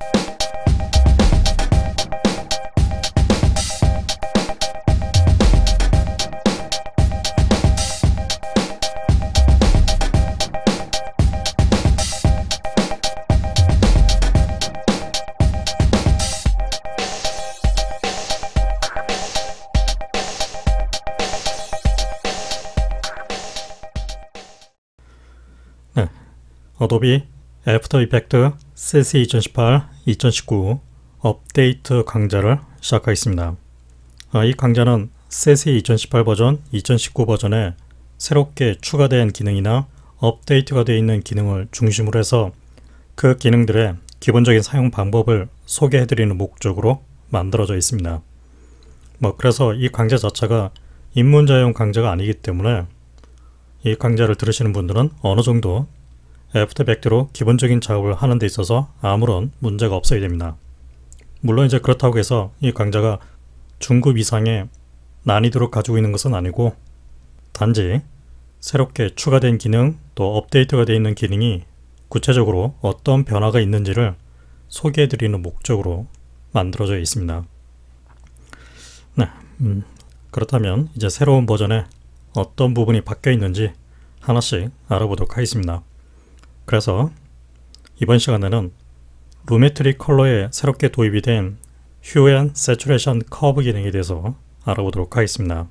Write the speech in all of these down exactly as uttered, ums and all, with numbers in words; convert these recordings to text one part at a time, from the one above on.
네, 어도비 애프터 이펙트 씨씨 이천십팔 이천십구 업데이트 강좌를 시작하겠습니다. 아, 이 강좌는 씨씨 이천십팔 버전, 이천십구 버전에 새롭게 추가된 기능이나 업데이트가 되어 있는 기능을 중심으로 해서 그 기능들의 기본적인 사용 방법을 소개해드리는 목적으로 만들어져 있습니다. 뭐 그래서 이 강좌 자체가 입문자용 강좌가 아니기 때문에 이 강좌를 들으시는 분들은 어느 정도 애프터 이펙트로 기본적인 작업을 하는 데 있어서 아무런 문제가 없어야 됩니다. 물론 이제 그렇다고 해서 이 강좌가 중급 이상의 난이도를 가지고 있는 것은 아니고 단지 새롭게 추가된 기능 또 업데이트가 되어 있는 기능이 구체적으로 어떤 변화가 있는지를 소개해 드리는 목적으로 만들어져 있습니다. 네, 음, 그렇다면 이제 새로운 버전에 어떤 부분이 바뀌어 있는지 하나씩 알아보도록 하겠습니다. 그래서 이번 시간에는 루메트리 컬러에 새롭게 도입이 된 휴 앤 세츄레이션 커브 기능에 대해서 알아보도록 하겠습니다.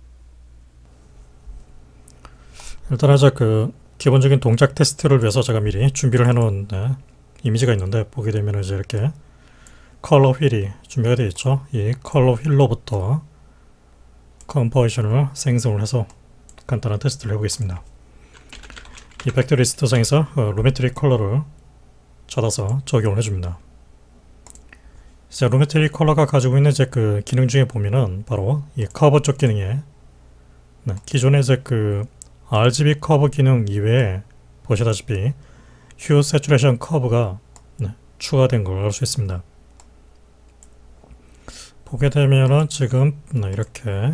일단 이제 그 기본적인 동작 테스트를 위해서 제가 미리 준비를 해놓은 네, 이미지가 있는데 보게 되면 이제 이렇게 컬러 휠이 준비가 되어 있죠. 이 컬러 휠로부터 컴포지션을 생성을 해서 간단한 테스트를 해보겠습니다. 이펙트 리스트상에서 어, 루메트리 컬러를 찾아서 적용을 해줍니다. 이제 루메트리 컬러가 가지고 있는 이제 그 기능 중에 보면은 바로 이 커버 쪽 기능에 네, 기존의 이제 그 알지비 커브 기능 이외에 보시다시피 휴 세츄레이션 커브가 네, 추가된 걸 알 수 있습니다. 보게 되면은 지금 네, 이렇게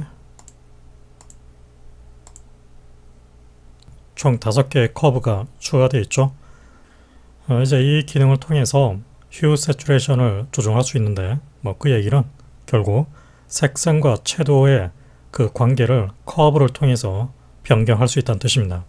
총 다섯 개의 커브가 추가되어 있죠. 어, 이제 이 기능을 통해서 휴 세츄레이션을 조정할 수 있는데 뭐 그 얘기는 결국 색상과 채도의 그 관계를 커브를 통해서 변경할 수 있다는 뜻입니다.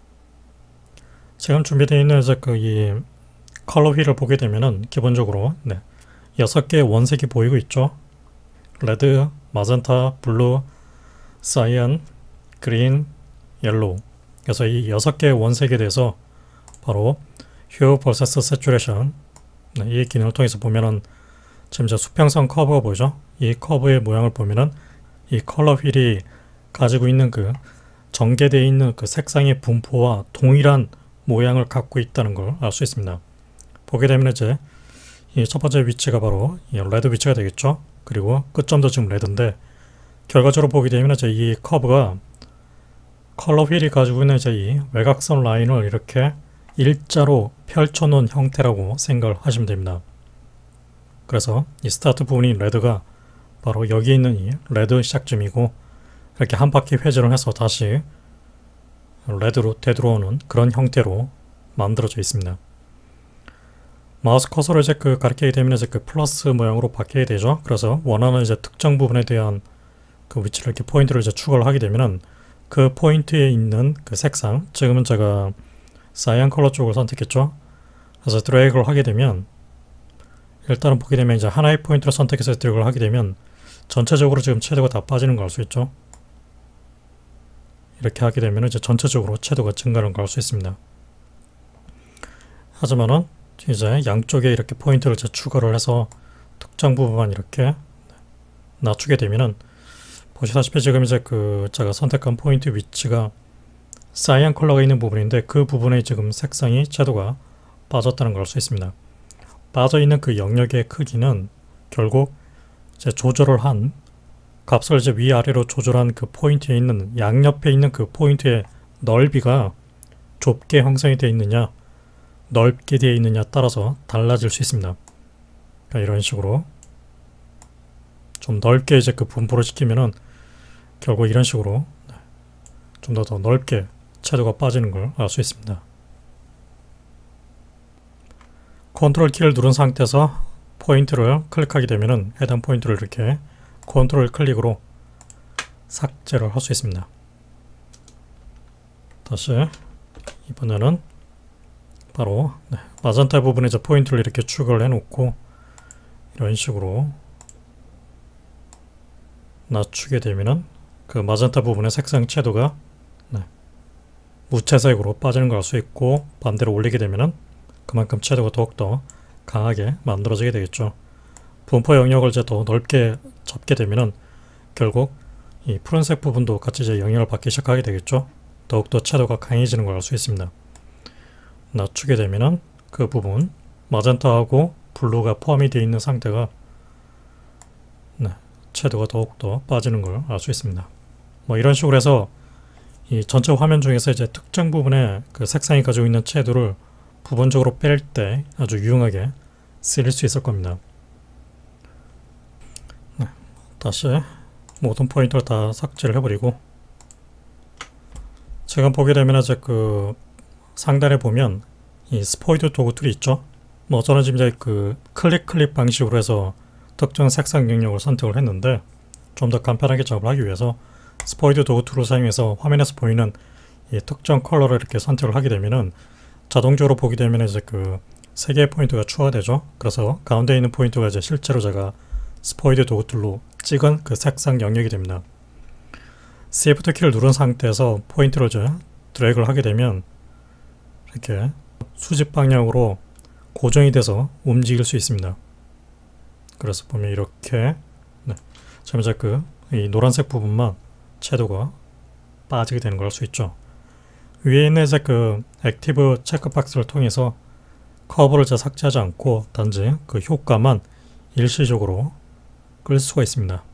지금 준비되어 있는 이제 그 이 컬러 휠을 보게 되면은 기본적으로 네, 여섯 개의 원색이 보이고 있죠. 레드, 마젠타, 블루, 사이언, 그린, 옐로우. 그래서 이 여섯 개의 원색에 대해서 바로 휴 버서스 세츄레이션 네, 이 기능을 통해서 보면은 지금 이제 수평선 커브가 보이죠. 이 커브의 모양을 보면은 이 컬러 휠이 가지고 있는 그 전개되어 있는 그 색상의 분포와 동일한 모양을 갖고 있다는 걸 알 수 있습니다. 보게 되면 이제 이 첫 번째 위치가 바로 이 레드 위치가 되겠죠. 그리고 끝점도 지금 레드인데 결과적으로 보게 되면 이제 이 커브가 컬러 휠이 가지고 있는 이제 이 외곽선 라인을 이렇게 일자로 펼쳐 놓은 형태라고 생각을 하시면 됩니다. 그래서 이 스타트 부분인 레드가 바로 여기 있는 이 레드 시작점이고 이렇게 한 바퀴 회전을 해서 다시 레드로 되돌아오는 그런 형태로 만들어져 있습니다. 마우스 커서를 이제 그 가리키게 되면 이제 그 플러스 모양으로 바뀌게 되죠. 그래서 원하는 이제 특정 부분에 대한 그 위치를 이렇게 포인트를 이제 추가를 하게 되면은 그 포인트에 있는 그 색상, 지금은 제가 사이언 컬러 쪽을 선택했죠. 그래서 드래그를 하게 되면 일단은 보게 되면 이제 하나의 포인트를 선택해서 드래그를 하게 되면 전체적으로 지금 채도가 다 빠지는 걸 알 수 있죠. 이렇게 하게 되면 이제 전체적으로 채도가 증가하는 걸 알 수 있습니다. 하지만은 이제 양쪽에 이렇게 포인트를 이제 추가를 해서 특정 부분만 이렇게 낮추게 되면은 보시다시피 지금 이제 그 제가 선택한 포인트 위치가 사이언 컬러가 있는 부분인데 그 부분에 지금 색상이 채도가 빠졌다는 걸 알 수 있습니다. 빠져있는 그 영역의 크기는 결국 이제 조절을 한 값을 이제 위아래로 조절한 그 포인트에 있는 양옆에 있는 그 포인트의 넓이가 좁게 형성이 되어 있느냐 넓게 되어 있느냐 따라서 달라질 수 있습니다. 그러니까 이런 식으로 좀 넓게 이제 그 분포를 시키면은 결국 이런 식으로 좀 더 더 넓게 채도가 빠지는 걸 알 수 있습니다. 컨트롤 키를 누른 상태에서 포인트를 클릭하게 되면은 해당 포인트를 이렇게 컨트롤 클릭으로 삭제를 할 수 있습니다. 다시 이번에는 바로 네, 마젠타 부분에 이제 포인트를 이렇게 추가를 해 놓고 이런 식으로 낮추게 되면은 그 마젠타 부분의 색상 채도가 네, 무채색으로 빠지는 걸 알 수 있고, 반대로 올리게 되면은 그만큼 채도가 더욱더 강하게 만들어지게 되겠죠. 분포 영역을 이제 더 넓게 잡게 되면은 결국 이 푸른색 부분도 같이 이제 영향을 받기 시작하게 되겠죠. 더욱더 채도가 강해지는 걸 알 수 있습니다. 낮추게 되면은 그 부분 마젠타하고 블루가 포함이 되어 있는 상태가 네, 채도가 더욱더 빠지는 걸 알 수 있습니다. 뭐 이런 식으로 해서 이 전체 화면 중에서 이제 특정 부분에 그 색상이 가지고 있는 채도를 부분적으로 뺄 때 아주 유용하게 쓰일 수 있을 겁니다. 네, 다시 모든 포인트를 다 삭제를 해버리고, 지금 보게 되면 이제 그 상단에 보면 이 스포이드 도구 툴이 있죠. 뭐 저는 지금 이제 그 클릭 클릭 방식으로 해서 특정 색상 영역을 선택을 했는데, 좀 더 간편하게 작업을 하기 위해서 스포이드 도구 툴을 사용해서 화면에서 보이는 이 특정 컬러를 이렇게 선택을 하게 되면은 자동적으로 보게 되면 이제 그 세 개의 포인트가 추가되죠. 그래서 가운데 있는 포인트가 이제 실제로 제가 스포이드 도구 툴로 찍은 그 색상 영역이 됩니다. Shift 키를 누른 상태에서 포인트를 이제 드래그를 하게 되면 이렇게 수직 방향으로 고정이 돼서 움직일 수 있습니다. 그래서 보면 이렇게 네, 지금 이제 그 이 노란색 부분만 채도가 빠지게 되는 걸 알 수 있죠. 위에 있는 이제 그 액티브 체크박스를 통해서 커브를 이제 삭제하지 않고 단지 그 효과만 일시적으로 끌 수가 있습니다.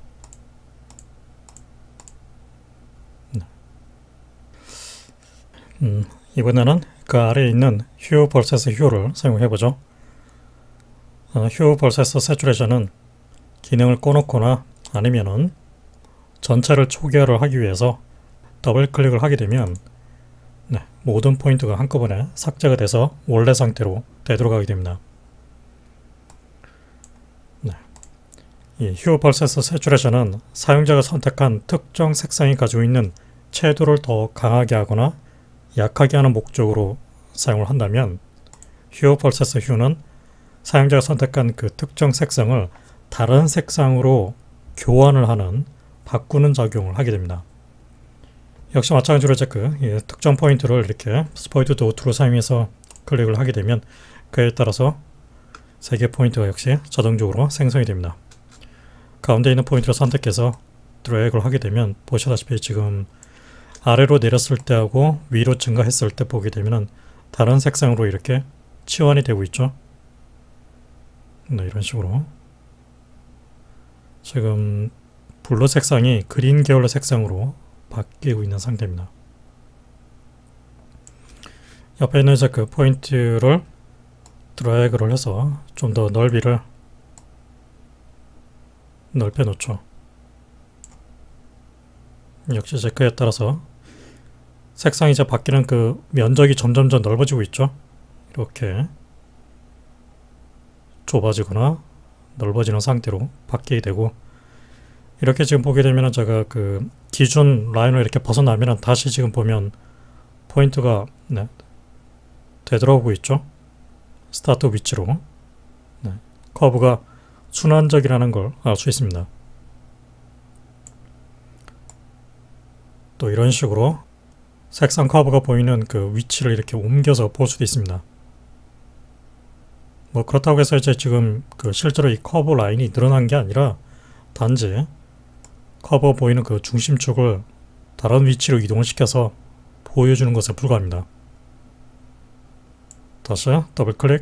네. 음, 이번에는 그 아래에 있는 휴 프로세스 휴를 사용해보죠. 어, 휴 프로세스 세츄레이션은 기능을 꺼놓거나 아니면은 전체를 초기화를 하기 위해서 더블 클릭을 하게 되면 네, 모든 포인트가 한꺼번에 삭제가 돼서 원래 상태로 되돌아가게 됩니다. 네. 이 휴 프로세스 세츄레이션은 사용자가 선택한 특정 색상이 가지고 있는 채도를 더 강하게 하거나 약하게 하는 목적으로 사용을 한다면, 휴 프로세스 휴는 사용자가 선택한 그 특정 색상을 다른 색상으로 교환을 하는, 바꾸는 작용을 하게 됩니다. 역시 마찬가지로 이제 그 예, 특정 포인트를 이렇게 스포이드 도구 툴을 사용해서 클릭을 하게 되면 그에 따라서 세 개 포인트가 역시 자동적으로 생성이 됩니다. 가운데 있는 포인트를 선택해서 드래그를 하게 되면 보시다시피 지금 아래로 내렸을 때하고 위로 증가했을 때 보게 되면 다른 색상으로 이렇게 치환이 되고 있죠. 네, 이런 식으로 지금 블루 색상이 그린 계열의 색상으로 바뀌고 있는 상태입니다. 옆에 있는 이제 그 포인트를 드래그를 해서 좀 더 넓이를 넓혀 놓죠. 역시 이제 그에 따라서 색상이 이제 바뀌는 그 면적이 점점점 넓어지고 있죠. 이렇게 좁아지거나 넓어지는 상태로 바뀌게 되고, 이렇게 지금 보게 되면 제가 그 기준 라인을 이렇게 벗어나면 다시 지금 보면 포인트가 네, 되돌아오고 있죠. 스타트 위치로 네, 커브가 순환적이라는 걸 알 수 있습니다. 또 이런 식으로 색상 커브가 보이는 그 위치를 이렇게 옮겨서 볼 수도 있습니다. 뭐 그렇다고 해서 이제 지금 그 실제로 이 커브 라인이 늘어난 게 아니라 단지 커브가 보이는 그 중심축을 다른 위치로 이동을 시켜서 보여주는 것에 불과합니다. 다시 더블 클릭.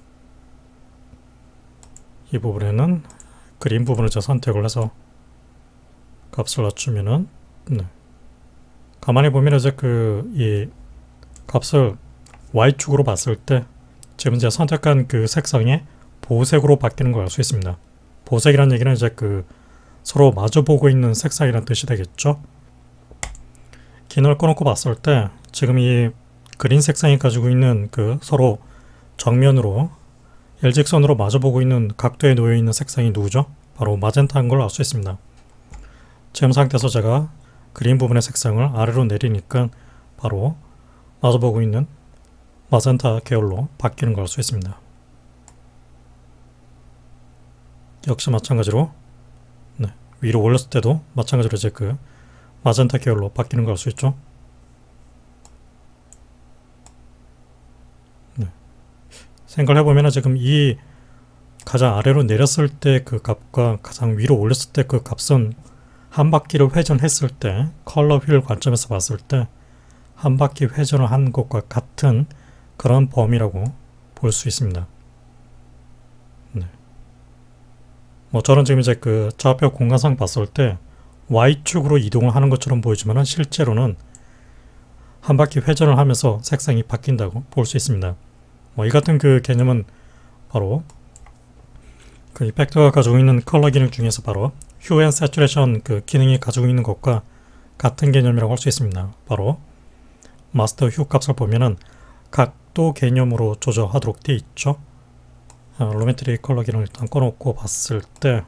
이 부분에는 그린 부분을 제가 선택을 해서 값을 낮추면은 네. 가만히 보면 이제 그 이 값을 Y축으로 봤을 때 지금 제가 선택한 그 색상이 보색으로 바뀌는 걸 알 수 있습니다. 보색이라는 얘기는 이제 그 서로 마주보고 있는 색상이라는 뜻이 되겠죠. 기능을 꺼놓고 봤을 때 지금 이 그린 색상이 가지고 있는 그 서로 정면으로 일직선으로 마주보고 있는 각도에 놓여있는 색상이 누구죠? 바로 마젠타인 걸 알 수 있습니다. 지금 상태에서 제가 그린 부분의 색상을 아래로 내리니까 바로 마주보고 있는 마젠타 계열로 바뀌는 걸 알 수 있습니다. 역시 마찬가지로 네, 위로 올렸을 때도 마찬가지로 이제 그 마젠타 계열로 바뀌는 걸 알 수 있죠. 네. 생각을 해보면 지금 이 가장 아래로 내렸을 때 그 값과 가장 위로 올렸을 때 그 값은 한 바퀴를 회전했을 때 컬러 휠 관점에서 봤을 때 한 바퀴 회전을 한 것과 같은 그런 범위라고 볼 수 있습니다. 네. 뭐 저는 지금 이제 그 좌표 공간상 봤을 때 Y축으로 이동을 하는 것처럼 보이지만 실제로는 한 바퀴 회전을 하면서 색상이 바뀐다고 볼 수 있습니다. 뭐 이 같은 그 개념은 바로 그 이펙터가 가지고 있는 컬러 기능 중에서 바로 휴 앤 세츄레이션 그 기능이 가지고 있는 것과 같은 개념이라고 할 수 있습니다. 바로 마스터 휴 값을 보면은 각도 개념으로 조절하도록 되어 있죠. 아, 로메트리 컬러 기능을 일단 꺼놓고 봤을 때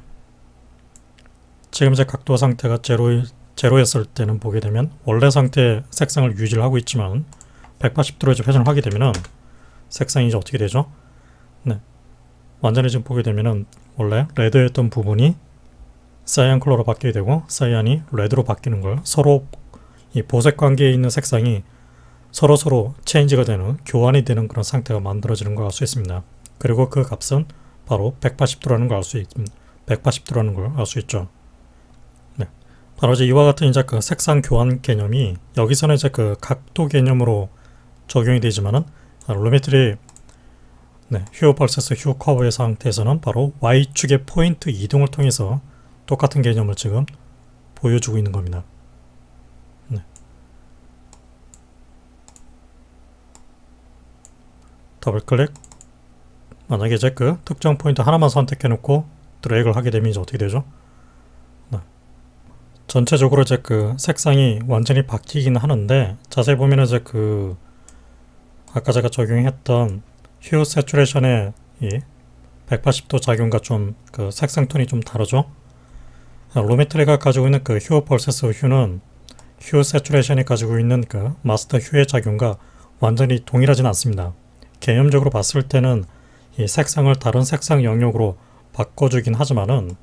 지금 제 각도 상태가 제로, 제로였을 때는 보게 되면 원래 상태의 색상을 유지를 하고 있지만 백팔십 도로 이제 회전을 하게 되면은 색상이 이제 어떻게 되죠? 네. 완전히 지금 보게 되면은 원래 레드였던 부분이 사이안 컬러로 바뀌게 되고 사이안이 레드로 바뀌는 걸 서로 이 보색 관계에 있는 색상이 서로 서로 체인지가 되는 교환이 되는 그런 상태가 만들어지는 걸 알 수 있습니다. 그리고 그 값은 바로 백팔십 도라는 걸 알 수 있습니다. 백팔십 도라는 걸 알 수 있죠. 네. 바로 이제 이와 같은 이제 그 색상 교환 개념이 여기서는 이제 그 각도 개념으로 적용이 되지만은 로메트리 네, 휴 vs 휴 커브의 상태에서는 바로 Y축의 포인트 이동을 통해서 똑같은 개념을 지금 보여주고 있는 겁니다. 네. 더블 클릭. 만약에 이제 그 특정 포인트 하나만 선택해 놓고 드래그를 하게 되면 이제 어떻게 되죠? 네. 전체적으로 이제 그 색상이 완전히 바뀌긴 하는데 자세히 보면 이제 그 아까 제가 적용했던 휴 세츄레이션의 이 백팔십 도 작용과 좀 그 색상 톤이 좀 다르죠. 로메트리가 가지고 있는 그 휴 vs 휴는 휴 세츄레이션이 가지고 있는 그 마스터 휴의 작용과 완전히 동일하진 않습니다. 개념적으로 봤을 때는 이 색상을 다른 색상 영역으로 바꿔주긴 하지만은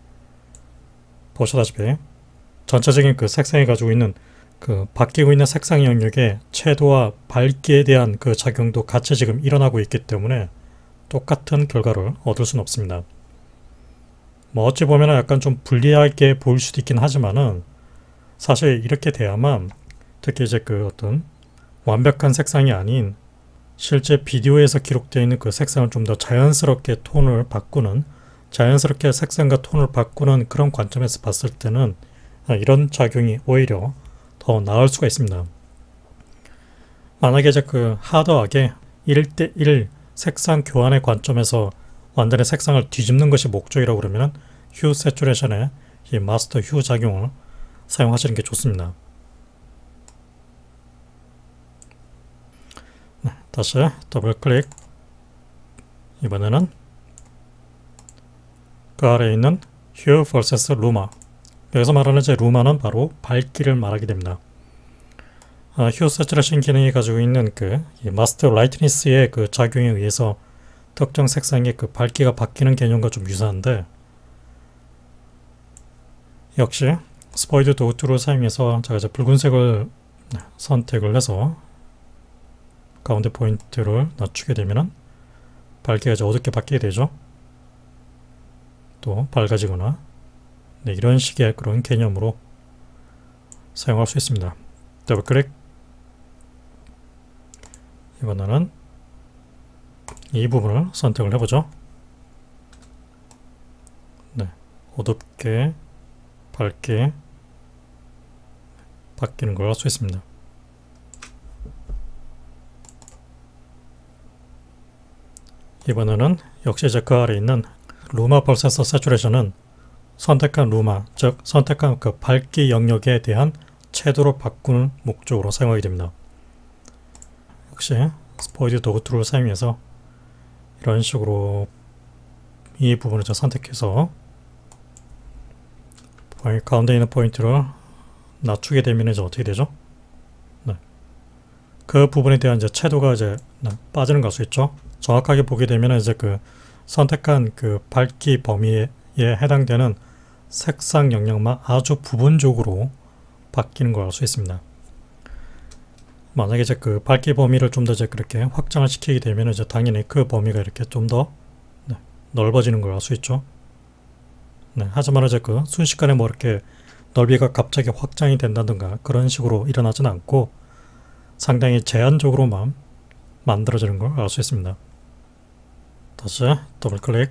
보시다시피 전체적인 그 색상이 가지고 있는 그 바뀌고 있는 색상 영역의 채도와 밝기에 대한 그 작용도 같이 지금 일어나고 있기 때문에 똑같은 결과를 얻을 수는 없습니다. 뭐 어찌 보면 약간 좀 불리하게 보일 수도 있긴 하지만은 사실 이렇게 돼야만 특히 이제 그 어떤 완벽한 색상이 아닌 실제 비디오에서 기록되어 있는 그 색상을 좀 더 자연스럽게 톤을 바꾸는 자연스럽게 색상과 톤을 바꾸는 그런 관점에서 봤을 때는 이런 작용이 오히려 더 나을 수가 있습니다. 만약에 이제 그 하드하게 일 대 일 색상 교환의 관점에서 완전히 색상을 뒤집는 것이 목적이라고 그러면 휴 세츄레이션의 이 마스터 휴 작용을 사용하시는 게 좋습니다. 네, 다시 더블 클릭. 이번에는 그 아래에 있는 휴 vs 루마. 여기서 말하는 이제 루마는 바로 밝기를 말하게 됩니다. 아, 휴 세츄레이션 기능이 가지고 있는 그 마스터 라이트니스의 그 작용에 의해서 특정 색상의 그 밝기가 바뀌는 개념과 좀 유사한데 역시 스포이드 도구 툴을 사용해서 제가 이제 붉은색을 선택을 해서 가운데 포인트를 낮추게 되면은 밝기가 이제 어둡게 바뀌게 되죠. 또 밝아지거나 네, 이런 식의 그런 개념으로 사용할 수 있습니다. 더블 클릭. 이번에는 이 부분을 선택을 해보죠. 네, 어둡게 밝게 바뀌는 걸 할 수 있습니다. 이번에는 역시 이제 그 아래에 있는 루마 vs 세츄레이션은 선택한 루마, 즉 선택한 그 밝기 영역에 대한 채도로 바꾸는 목적으로 사용하게 됩니다. 역시 스포이드 도구 툴을 사용해서 이런 식으로 이 부분을 좀 선택해서 가운데 있는 포인트를 낮추게 되면 이제 어떻게 되죠? 네. 그 부분에 대한 이제 채도가 이제 빠지는 걸 수 있죠. 정확하게 보게 되면 이제 그 선택한 그 밝기 범위에 해당되는 색상 영역만 아주 부분적으로 바뀌는 걸 알 수 있습니다. 만약에 이제 그 밝기 범위를 좀 더 이제 그렇게 확장을 시키게 되면 이제 당연히 그 범위가 이렇게 좀 더 네, 넓어지는 걸 알 수 있죠. 네, 하지만 이제 그 순식간에 뭐 이렇게 넓이가 갑자기 확장이 된다든가 그런 식으로 일어나지는 않고 상당히 제한적으로만 만들어지는 걸 알 수 있습니다. 다시 더블 클릭.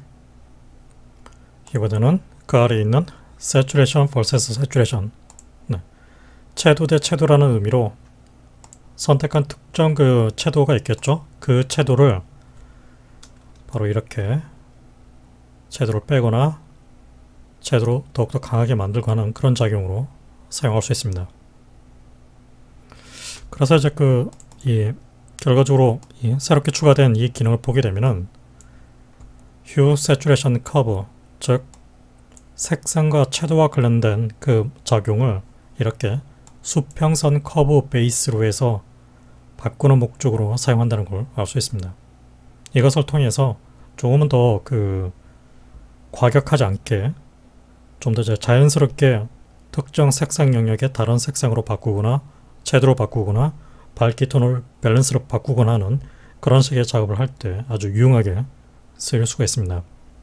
이번에는 그 아래에 있는 Saturation vs Saturation. 네, 채도 대 채도라는 의미로 선택한 특정 그 채도가 있겠죠. 그 채도를 바로 이렇게 채도를 빼거나 채도로 더욱더 강하게 만들고 하는 그런 작용으로 사용할 수 있습니다. 그래서 이제 그 이 결과적으로 이 새롭게 추가된 이 기능을 보게 되면은 Hue Saturation Curve, 즉 색상과 채도와 관련된 그 작용을 이렇게 수평선 커브 베이스로 해서 바꾸는 목적으로 사용한다는 걸 알 수 있습니다. 이것을 통해서 조금은 더 그 과격하지 않게 좀 더 자연스럽게 특정 색상 영역의 다른 색상으로 바꾸거나 채도로 바꾸거나 밝기 톤을 밸런스로 바꾸거나 하는 그런 식의 작업을 할 때 아주 유용하게 쓰일 수가 있습니다.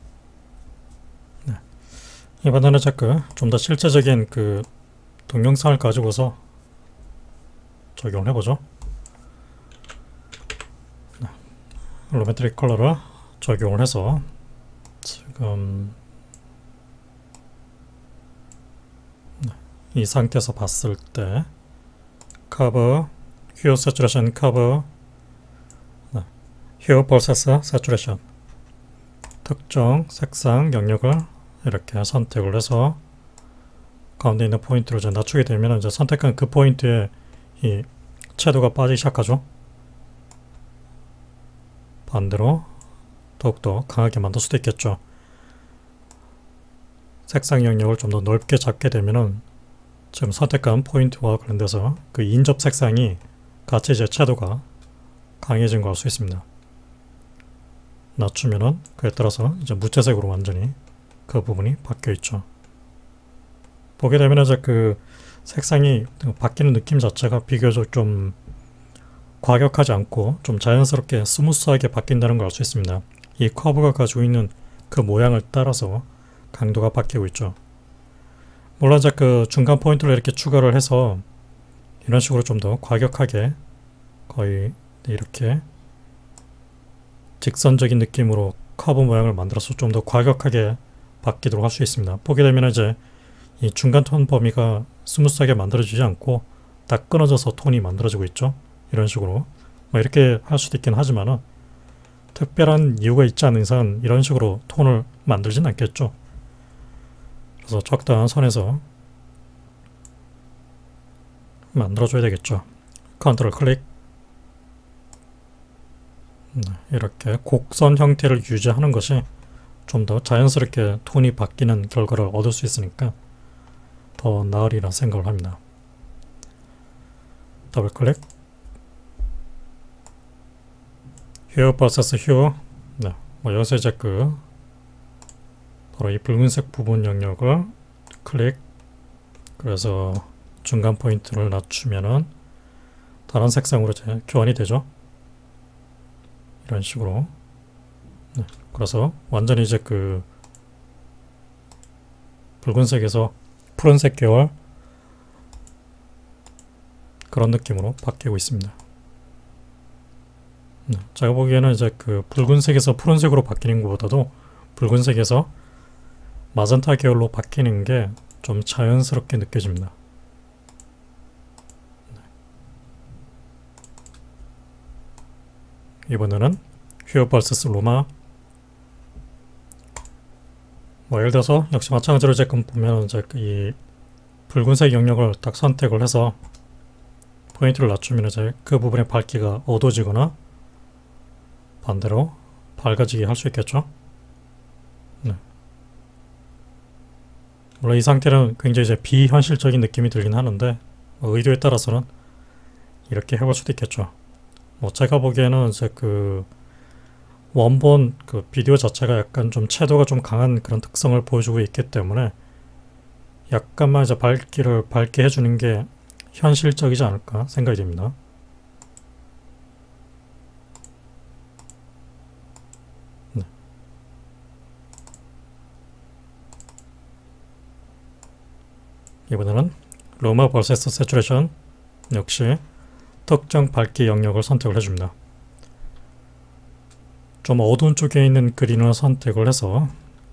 네. 이번에는 자꾸 좀 더 실제적인 그 동영상을 가지고서 적용을 해보죠. 네. 루메트릭 컬러를 적용을 해서 지금 네. 이 상태에서 봤을 때 커버, Hue Saturation 커버, 네. Hue vs Saturation 특정 색상 영역을 이렇게 선택을 해서 가운데 있는 포인트를 이제 낮추게 되면 이제 선택한 그 포인트에 이 채도가 빠지기 시작하죠. 반대로 더욱더 강하게 만들 수도 있겠죠. 색상 영역을 좀 더 넓게 잡게 되면은 지금 선택한 포인트와 관련돼서 그 인접 색상이 같이 이제 채도가 강해진 걸 알 수 있습니다. 낮추면은 그에 따라서 이제 무채색으로 완전히 그 부분이 바뀌어 있죠. 보게 되면 이제 그 색상이 바뀌는 느낌 자체가 비교적 좀 과격하지 않고 좀 자연스럽게 스무스하게 바뀐다는 걸 알 수 있습니다. 이 커브가 가지고 있는 그 모양을 따라서 강도가 바뀌고 있죠. 물론 이제 그 중간 포인트를 이렇게 추가를 해서 이런 식으로 좀 더 과격하게 거의 이렇게 직선적인 느낌으로 커브 모양을 만들어서 좀 더 과격하게 바뀌도록 할 수 있습니다. 보게 되면 이제 이 중간 톤 범위가 스무스하게 만들어지지 않고 딱 끊어져서 톤이 만들어지고 있죠. 이런 식으로 뭐 이렇게 할 수도 있긴 하지만은 특별한 이유가 있지 않은 이상 이런 식으로 톤을 만들진 않겠죠. 그래서 적당한 선에서 만들어줘야 되겠죠. 컨트롤 클릭. 네, 이렇게 곡선 형태를 유지하는 것이 좀 더 자연스럽게 톤이 바뀌는 결과를 얻을 수 있으니까 더 나으리라 생각을 합니다. 더블 클릭. Hue vs Hue. 네, 뭐 여기서 이제 그 바로 이 붉은색 부분 영역을 클릭. 그래서 중간 포인트를 낮추면은 다른 색상으로 이제 교환이 되죠. 이런 식으로. 네, 그래서 완전히 이제 그 붉은색에서 푸른색 계열 그런 느낌으로 바뀌고 있습니다. 네, 제가 보기에는 이제 그 붉은색에서 푸른색으로 바뀌는 것보다도 붉은색에서 마젠타 계열로 바뀌는 게 좀 자연스럽게 느껴집니다. 네. 이번에는 Hue vs Luma. 뭐 예를 들어서 역시 마찬가지로 지금 보면 이제 이 붉은색 영역을 딱 선택을 해서 포인트를 낮추면 이제 그 부분의 밝기가 어두워지거나 반대로 밝아지게 할 수 있겠죠. 네. 물론 이 상태는 굉장히 이제 비현실적인 느낌이 들긴 하는데 뭐 의도에 따라서는 이렇게 해볼 수도 있겠죠. 뭐 제가 보기에는 이제 그 원본 그 비디오 자체가 약간 좀 채도가 좀 강한 그런 특성을 보여주고 있기 때문에 약간만 이제 밝기를 밝게 해주는 게 현실적이지 않을까 생각이 됩니다. 네. 이번에는 루마 버세스 세츄레이션 역시 특정 밝기 영역을 선택을 해줍니다. 좀 어두운 쪽에 있는 그린을 선택을 해서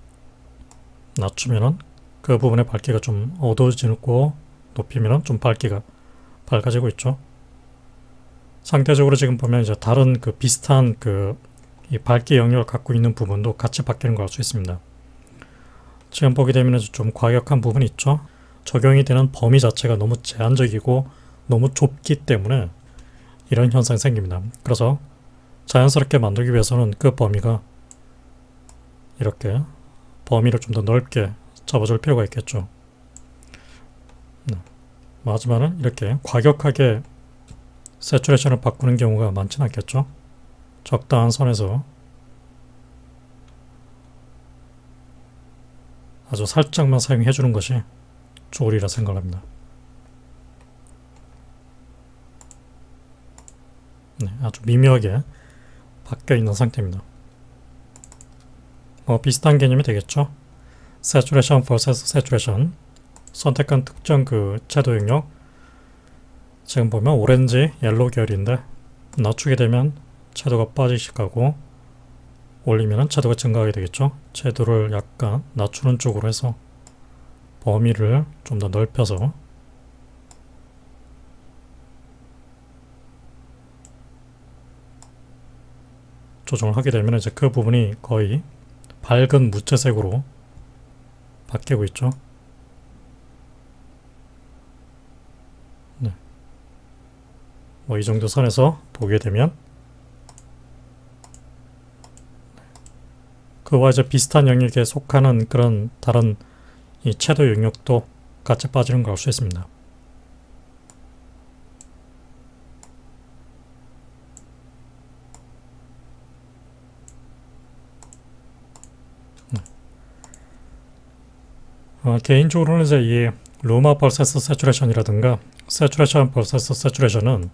낮추면은 그 부분의 밝기가 좀 어두워지고 높이면은 좀 밝기가 밝아지고 있죠. 상대적으로 지금 보면 이제 다른 그 비슷한 그 이 밝기 영역을 갖고 있는 부분도 같이 바뀌는 걸 알 수 있습니다. 지금 보게 되면 좀 과격한 부분이 있죠. 적용이 되는 범위 자체가 너무 제한적이고 너무 좁기 때문에 이런 현상이 생깁니다. 그래서 자연스럽게 만들기 위해서는 그 범위가 이렇게 범위를 좀 더 넓게 잡아줄 필요가 있겠죠. 네. 하지만은 이렇게 과격하게 세츄레이션을 바꾸는 경우가 많지는 않겠죠. 적당한 선에서 아주 살짝만 사용해 주는 것이 좋으리라 생각합니다. 네, 아주 미묘하게 바뀌어 있는 상태입니다. 뭐 비슷한 개념이 되겠죠. Saturation vs Saturation 선택한 특정 그 채도 영역, 지금 보면 오렌지, 옐로우 계열인데 낮추게 되면 채도가 빠지실 거고 올리면 채도가 증가하게 되겠죠. 채도를 약간 낮추는 쪽으로 해서 범위를 좀 더 넓혀서 조정을 하게 되면 이제 그 부분이 거의 밝은 무채색으로 바뀌고 있죠. 네. 뭐 이 정도 선에서 보게 되면 그와 이제 비슷한 영역에 속하는 그런 다른 이 채도 영역도 같이 빠지는 걸 알 수 있습니다. 네. 어, 개인적으로는 이제 이 루마 버세스 세츄레이션이라든가 세츄레이션 버세스 세츄레이션은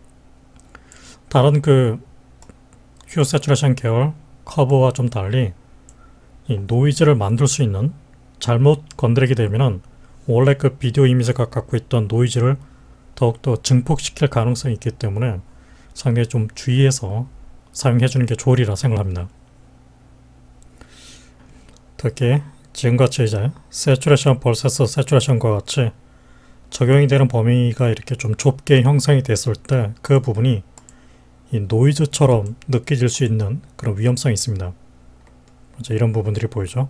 다른 그 휴 세츄레이션 계열 커브와 좀 달리 이 노이즈를 만들 수 있는, 잘못 건드리게 되면은 원래 그 비디오 이미지가 갖고 있던 노이즈를 더욱더 증폭시킬 가능성이 있기 때문에 상당히 좀 주의해서 사용해 주는 게 좋으리라 생각합니다. 특히 지금같이 이제 세츄레이션 버세스 세츄레이션과 같이 적용이 되는 범위가 이렇게 좀 좁게 형성이 됐을 때 그 부분이 이 노이즈처럼 느껴질 수 있는 그런 위험성이 있습니다. 이런 부분들이 보이죠.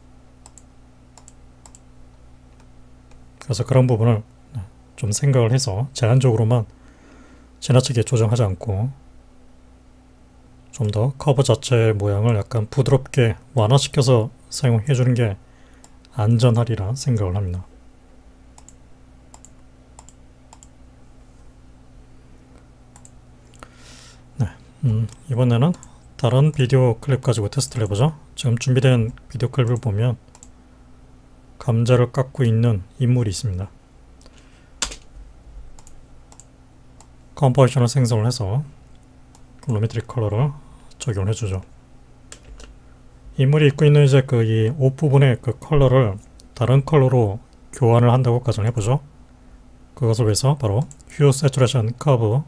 그래서 그런 부분을 좀 생각을 해서 제한적으로만 지나치게 조정하지 않고 좀 더 커브 자체의 모양을 약간 부드럽게 완화시켜서 사용해 주는 게 안전하리라 생각을 합니다. 네, 음, 이번에는 다른 비디오 클립 가지고 테스트를 해보죠. 지금 준비된 비디오 클립을 보면 감자를 깎고 있는 인물이 있습니다. 컴포지션을 생성을 해서 글로메트릭 컬러를 적용을 해주죠. 인물이 입고 있는 이제 그 이 옷 부분의 그 컬러를 다른 컬러로 교환을 한다고 가정해보죠. 그것을 위해서 바로 휴 세츄레이션 커브,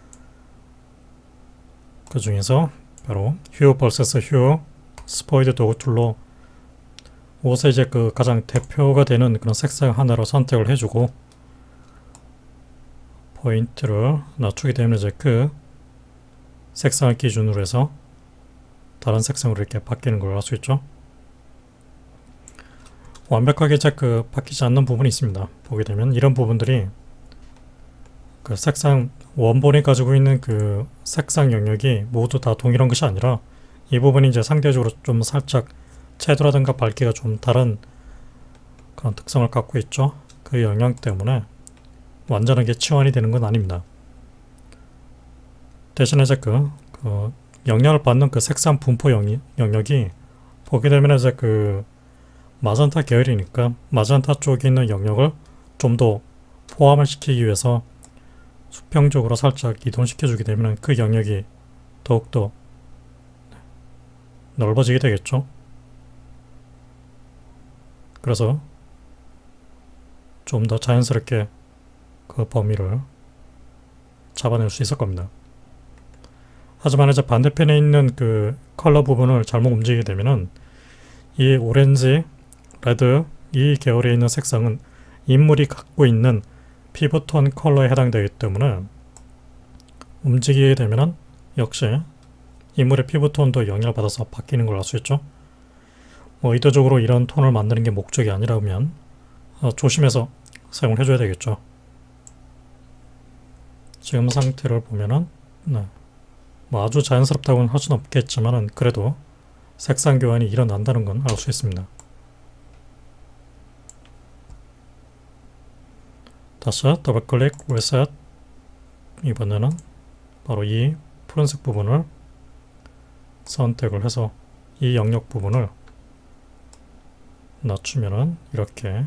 그 중에서 바로 휴 버세스 휴 스포이드 도구 툴로 옷에 이제 그 가장 대표가 되는 그런 색상 하나로 선택을 해주고 포인트를 낮추게 되면 이제 그 색상을 기준으로 해서 다른 색상으로 이렇게 바뀌는 걸 알 수 있죠. 완벽하게 이제 그 바뀌지 않는 부분이 있습니다. 보게 되면 이런 부분들이 그 색상 원본이 가지고 있는 그 색상 영역이 모두 다 동일한 것이 아니라 이 부분이 이제 상대적으로 좀 살짝 채도라든가 밝기가 좀 다른 그런 특성을 갖고 있죠. 그 영향 때문에 완전하게 치환이 되는 건 아닙니다. 대신에 이제 그, 그 영향을 받는 그 색상 분포 영이, 영역이 보게 되면 이제 그 마젠타 계열이니까 마젠타 쪽에 있는 영역을 좀 더 포함을 시키기 위해서 수평적으로 살짝 이동시켜 주게 되면 그 영역이 더욱더 넓어지게 되겠죠. 그래서 좀 더 자연스럽게 그 범위를 잡아낼 수 있을 겁니다. 하지만 이제 반대편에 있는 그 컬러 부분을 잘못 움직이게 되면은 이 오렌지, 레드 이 계열에 있는 색상은 인물이 갖고 있는 피부톤 컬러에 해당되기 때문에 움직이게 되면은 역시 인물의 피부톤도 영향을 받아서 바뀌는 걸 알 수 있죠. 뭐 의도적으로 이런 톤을 만드는 게 목적이 아니라면 어, 조심해서 사용을 해줘야 되겠죠. 지금 상태를 보면은 네. 뭐 아주 자연스럽다고는 할 수는 없겠지만은 그래도 색상 교환이 일어난다는 건 알 수 있습니다. 다시 더블 클릭 리셋. 이번에는 바로 이 푸른색 부분을 선택을 해서 이 영역 부분을 낮추면은 이렇게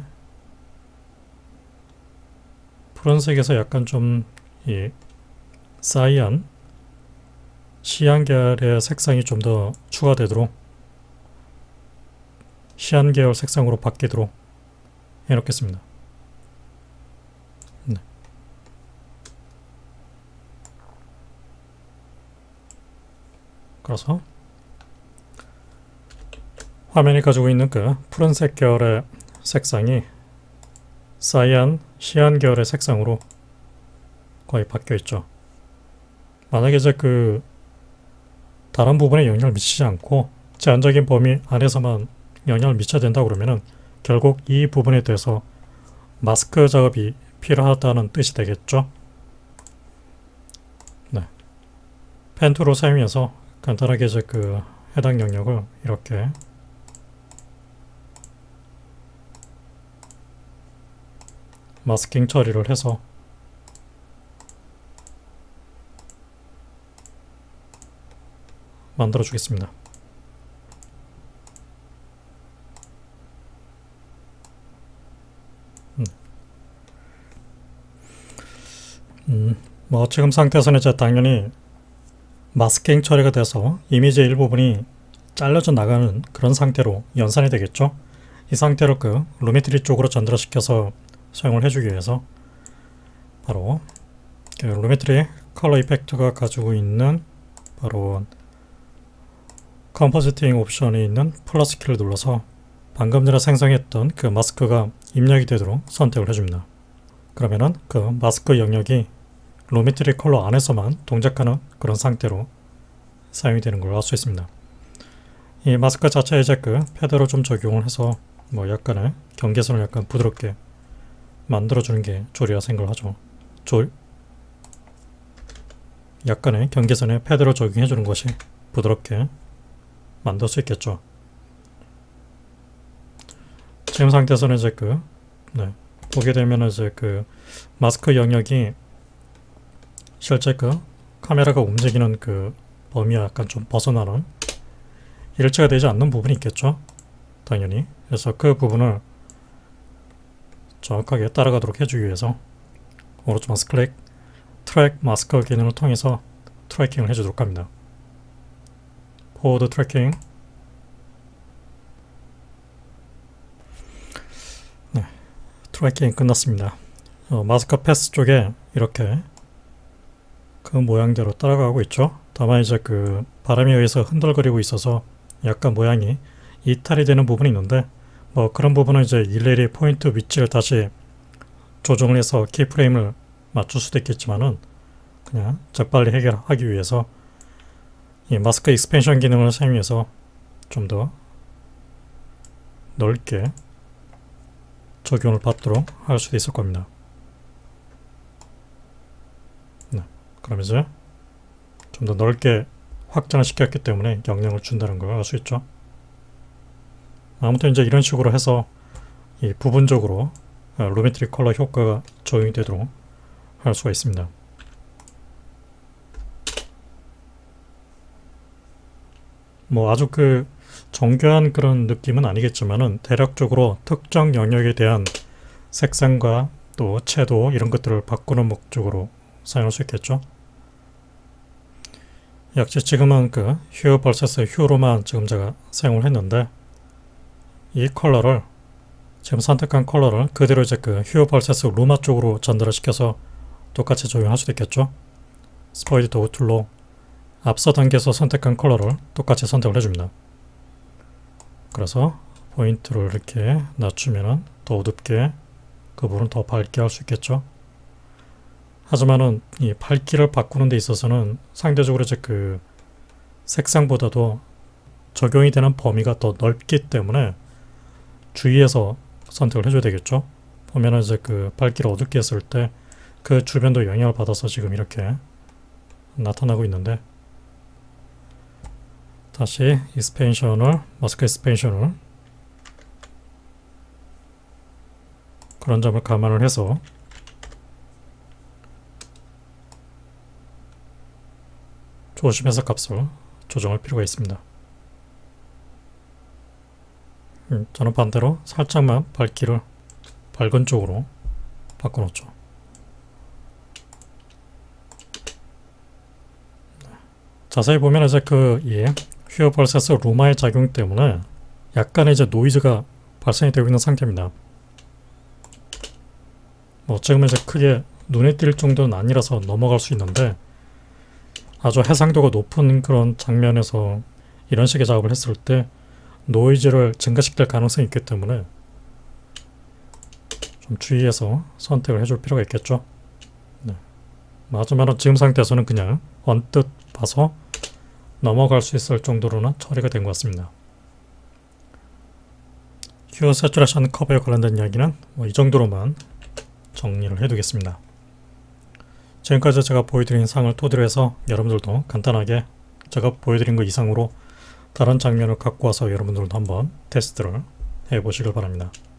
푸른색에서 약간 좀 이 사이안 시안 계열의 색상이 좀 더 추가되도록 시안 계열 색상으로 바뀌도록 해놓겠습니다. 네. 그래서 화면이 가지고 있는 그 푸른색 계열의 색상이 사이안, 시안 계열의 색상으로 거의 바뀌어 있죠. 만약에 이제 그 다른 부분에 영향을 미치지 않고 제한적인 범위 안에서만 영향을 미쳐야 된다 그러면은 결국 이 부분에 대해서 마스크 작업이 필요하다는 뜻이 되겠죠. 네. 펜 툴을 사용해서 간단하게 이제 그 해당 영역을 이렇게 마스킹 처리를 해서 만들어 주겠습니다. 음. 음, 뭐 지금 상태에서는 이제 당연히 마스킹 처리가 돼서 이미지의 일부분이 잘려져 나가는 그런 상태로 연산이 되겠죠. 이 상태로 그 루미트리 쪽으로 전달시켜서 사용을 해주기 위해서 바로 그 루미트리 컬러 이펙트가 가지고 있는 바로 컴포지팅 옵션이 있는 플러스 키를 눌러서 방금 전에 생성했던 그 마스크가 입력이 되도록 선택을 해줍니다. 그러면은 그 마스크 영역이 루미트리 컬러 안에서만 동작하는 그런 상태로 사용이 되는 걸 알 수 있습니다. 이 마스크 자체에 이제 그 패드로 좀 적용을 해서 뭐 약간의 경계선을 약간 부드럽게 만들어주는 게 조리라 생각을 하죠. 조... 약간의 경계선에 패드로 적용해주는 것이 부드럽게 만들 수 있겠죠. 지금 상태에서는 이제 그 네, 보게 되면 이제 그 마스크 영역이 실제 그 카메라가 움직이는 그 범위와 약간 좀 벗어나는 일치가 되지 않는 부분이 있겠죠. 당연히. 그래서 그 부분을 정확하게 따라가도록 해주기 위해서 오른쪽 마우스 클릭 트랙 마스크 기능을 통해서 트래킹을 해주도록 합니다. 포워드 트래킹. 네, 트래킹이 끝났습니다. 어, 마스크 패스 쪽에 이렇게 그 모양대로 따라가고 있죠. 다만 이제 그 바람에 의해서 흔들거리고 있어서 약간 모양이 이탈이 되는 부분이 있는데 뭐 그런 부분은 이제 일일이 포인트 위치를 다시 조정을 해서 키프레임을 맞출 수도 있겠지만은 그냥 재빨리 해결하기 위해서 이 마스크 익스펜션 기능을 사용해서 좀 더 넓게 적용을 받도록 할 수도 있을 겁니다. 네, 그럼 이제 좀 더 넓게 확장을 시켰기 때문에 영향을 준다는 걸 알 수 있죠. 아무튼 이제 이런 식으로 해서 이 부분적으로 루미트리 컬러 효과가 적용이 되도록 할 수가 있습니다. 뭐 아주 그 정교한 그런 느낌은 아니겠지만은 대략적으로 특정 영역에 대한 색상과 또 채도 이런 것들을 바꾸는 목적으로 사용할 수 있겠죠. 역시 지금은 그 휴 vs 휴로만 지금 제가 사용을 했는데, 이 컬러를 지금 선택한 컬러를 그대로 이제 그 휴 vs 루마 쪽으로 전달을 시켜서 똑같이 적용할 수도 있겠죠. 스포이드 도구 툴로 앞서 단계에서 선택한 컬러를 똑같이 선택을 해줍니다. 그래서 포인트를 이렇게 낮추면 더 어둡게 그 부분을 더 밝게 할 수 있겠죠. 하지만은 이 밝기를 바꾸는 데 있어서는 상대적으로 이제 그 색상보다도 적용이 되는 범위가 더 넓기 때문에 주의해서 선택을 해줘야 되겠죠. 보면은 이제 그 밝기를 어둡게 했을 때 그 주변도 영향을 받아서 지금 이렇게 나타나고 있는데, 다시 익스펜션을 마스크 익스펜션을 그런 점을 감안을 해서 조심해서 값을 조정할 필요가 있습니다. 음, 저는 반대로 살짝만 밝기를 밝은 쪽으로 바꿔놓죠. 자세히 보면 이제 그 예, 휴 vs 루마의 작용 때문에 약간의 이제 노이즈가 발생이 되고 있는 상태입니다. 뭐 지금 이제 크게 눈에 띌 정도는 아니라서 넘어갈 수 있는데, 아주 해상도가 높은 그런 장면에서 이런 식의 작업을 했을 때 노이즈를 증가시킬 가능성이 있기 때문에 좀 주의해서 선택을 해줄 필요가 있겠죠. 네. 하지만 지금 상태에서는 그냥 언뜻 봐서 넘어갈 수 있을 정도로는 처리가 된 것 같습니다. 휴 세츄레이션 커버에 관련된 이야기는 뭐 이 정도로만 정리를 해두겠습니다. 지금까지 제가 보여드린 사항을 토대로 해서 여러분들도 간단하게 제가 보여드린 것 이상으로 다른 장면을 갖고 와서 여러분들도 한번 테스트를 해보시길 바랍니다.